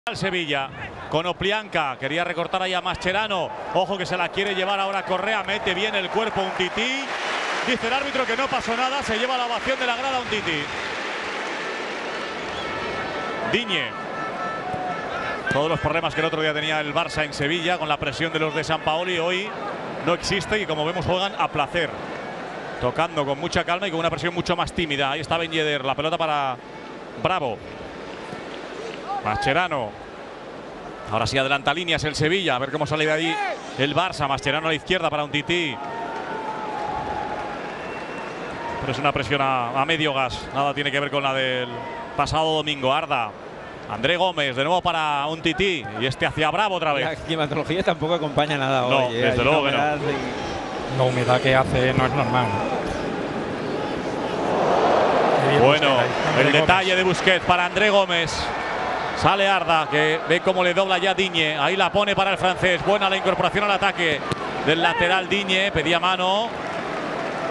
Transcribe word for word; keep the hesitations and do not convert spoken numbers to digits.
Al Sevilla con Oplianca, quería recortar ahí a Mascherano, ojo que se la quiere llevar ahora Correa, mete bien el cuerpo Umtiti, dice el árbitro que no pasó nada, se lleva la ovación de la grada Umtiti. Digne, todos los problemas que el otro día tenía el Barça en Sevilla con la presión de los de Sampaoli hoy no existe y como vemos juegan a placer, tocando con mucha calma y con una presión mucho más tímida. Ahí está Ben Yedder, la pelota para Bravo. Mascherano. Ahora sí adelanta líneas el Sevilla. A ver cómo sale de ahí el Barça. Mascherano a la izquierda para Umtiti. Pero es una presión a, a medio gas. Nada tiene que ver con la del pasado domingo. Arda. André Gómez de nuevo para Umtiti. Y este hacia Bravo otra vez. La climatología tampoco acompaña nada no, hoy. ¿eh? Desde luego que no. Y... La humedad que hace no es normal. Bueno, el detalle de Busquets para André Gómez. Sale Arda, que ve cómo le dobla ya Digne. Ahí la pone para el francés. Buena la incorporación al ataque del lateral Digne. Pedía mano.